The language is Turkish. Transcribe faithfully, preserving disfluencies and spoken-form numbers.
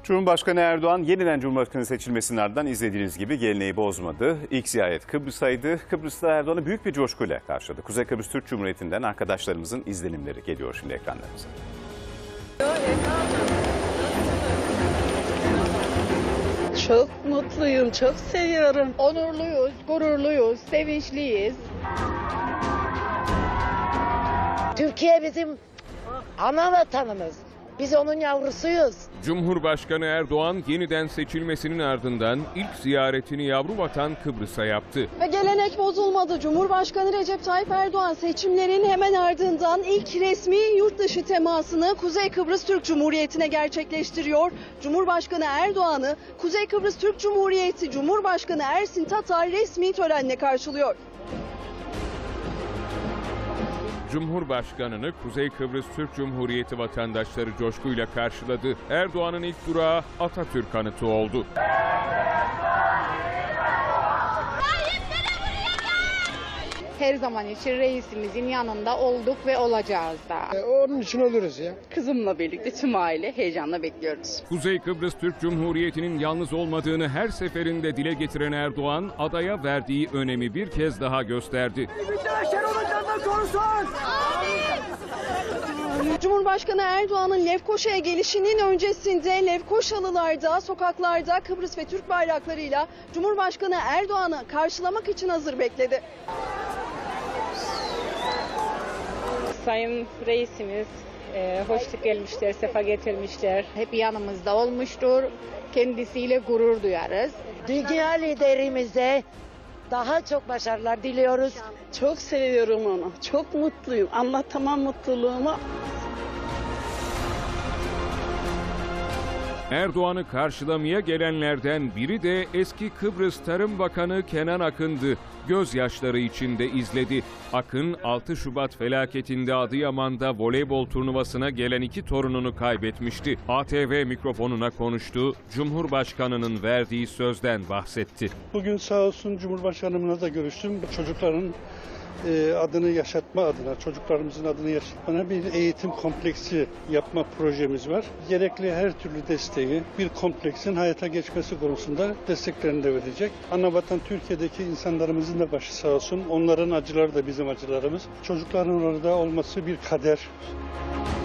Cumhurbaşkanı Erdoğan yeniden Cumhurbaşkanı seçilmesinin ardından izlediğiniz gibi geleneği bozmadı. İlk ziyaret Kıbrıs'taydı. Kıbrıs'ta Erdoğan'ı büyük bir coşkuyla karşıladı. Kuzey Kıbrıs Türk Cumhuriyeti'nden arkadaşlarımızın izlenimleri geliyor şimdi ekranlarımıza. Çok mutluyum, çok seviyorum. Onurluyuz, gururluyuz, sevinçliyiz. Türkiye bizim ana vatanımız. Biz onun yavrusuyuz. Cumhurbaşkanı Erdoğan yeniden seçilmesinin ardından ilk ziyaretini yavru vatan Kıbrıs'a yaptı. Ve gelenek bozulmadı. Cumhurbaşkanı Recep Tayyip Erdoğan seçimlerin hemen ardından ilk resmi yurt dışı temasını Kuzey Kıbrıs Türk Cumhuriyeti'ne gerçekleştiriyor. Cumhurbaşkanı Erdoğan'ı Kuzey Kıbrıs Türk Cumhuriyeti Cumhurbaşkanı Ersin Tatar resmi törenle karşılıyor. Cumhurbaşkanını Kuzey Kıbrıs Türk Cumhuriyeti vatandaşları coşkuyla karşıladı. Erdoğan'ın ilk durağı Atatürk anıtı oldu. Her zaman için reisimizin yanında olduk ve olacağız da. E, onun için oluruz ya. Kızımla birlikte tüm aile heyecanla bekliyoruz. Kuzey Kıbrıs Türk Cumhuriyeti'nin yalnız olmadığını her seferinde dile getiren Erdoğan, adaya verdiği önemi bir kez daha gösterdi. Cumhurbaşkanı Erdoğan'ın Lefkoşa'ya gelişinin öncesinde Lefkoşalılar sokaklarda Kıbrıs ve Türk bayraklarıyla Cumhurbaşkanı Erdoğan'ı karşılamak için hazır bekledi. Sayın Reisimiz e, hoş gelmişler, sefa getirmişler. Hep yanımızda olmuştur. Kendisiyle gurur duyarız. Dünya liderimize daha çok başarılar diliyoruz. Çok seviyorum onu, çok mutluyum. Anlatamam mutluluğumu. Erdoğan'ı karşılamaya gelenlerden biri de eski Kıbrıs Tarım Bakanı Kenan Akın'dı. Gözyaşları içinde izledi. Akın altı Şubat felaketinde Adıyaman'da voleybol turnuvasına gelen iki torununu kaybetmişti. A T V mikrofonuna konuştu. Cumhurbaşkanının verdiği sözden bahsetti. Bugün sağ olsun Cumhurbaşkanımla da görüştüm. Çocukların e, adını yaşatma adına, çocuklarımızın adını yaşatmana bir eğitim kompleksi yapma projemiz var. Gerekli her türlü desteği bir kompleksin hayata geçmesi konusunda desteklerini de verecek. Anavatan Türkiye'deki insanlarımızın da başı sağ olsun. Onların acıları da bizim acılarımız. Çocukların orada olması bir kader.